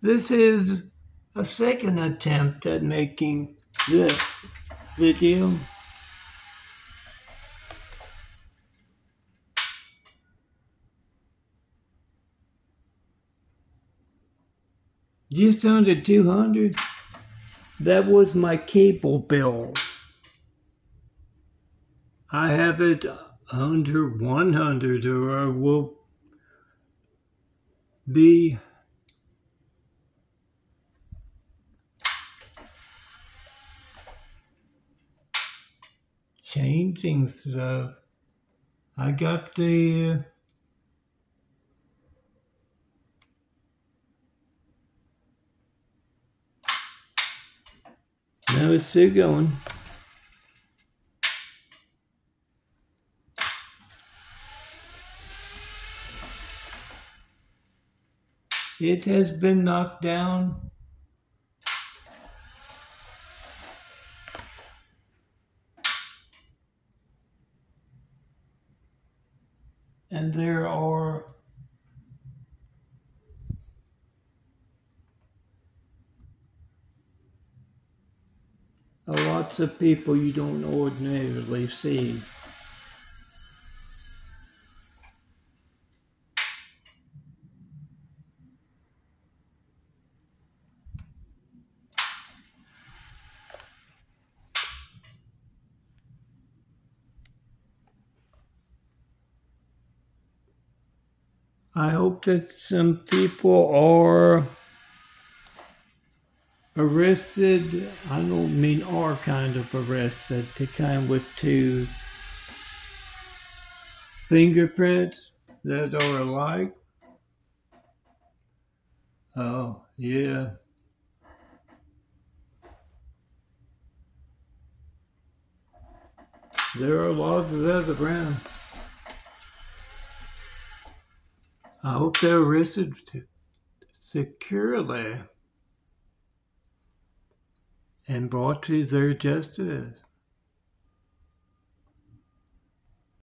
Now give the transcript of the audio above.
This is a second attempt at making this video. Just under 200. That was my cable bill. I have it under 100, or I will be changing stuff. I got the now it's still going. It has been knocked down. And there are lots of people you don't ordinarily see. I hope that some people are arrested. I don't mean are kind of arrested. The kind with two fingerprints that are alike. Oh, yeah. There are lots of that around. I hope they're arrested securely and brought to their justice.